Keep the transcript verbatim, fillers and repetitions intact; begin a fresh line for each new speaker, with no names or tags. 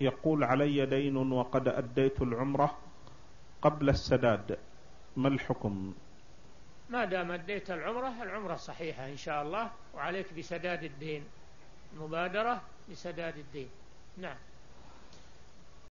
يقول علي دين وقد أديت العمرة قبل السداد، ما الحكم؟
ما دام أديت العمرة، العمرة صحيحة إن شاء الله، وعليك بسداد الدين، مبادرة بسداد الدين. نعم.